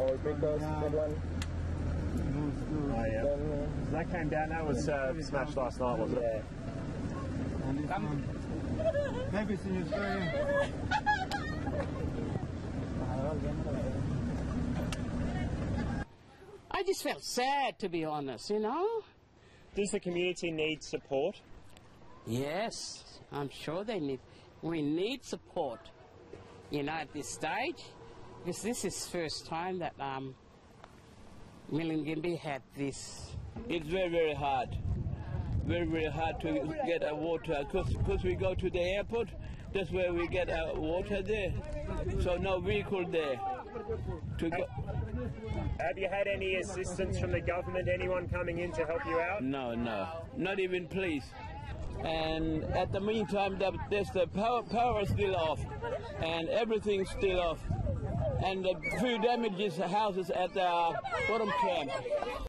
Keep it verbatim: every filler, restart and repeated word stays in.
or big boss, big one. Oh yeah. Then, uh, that came down. That was uh, smashed last night, wasn't it? Yeah. And this one, maybe it's in Australia. I just felt sad, to be honest, you know. Does the community need support? Yes, I'm sure they need. We need support, you know, at this stage, because this is the first time that um, Milingimbi had this. It's very, very hard. Very, very hard to get our water, because we go to the airport, that's where we get our water there. So no vehicle there to go. Have you had any assistance from the government, anyone coming in to help you out? No, no, not even police. And at the meantime, there's the power, power still off, and everything's still off. And the few damages houses at the bottom camp.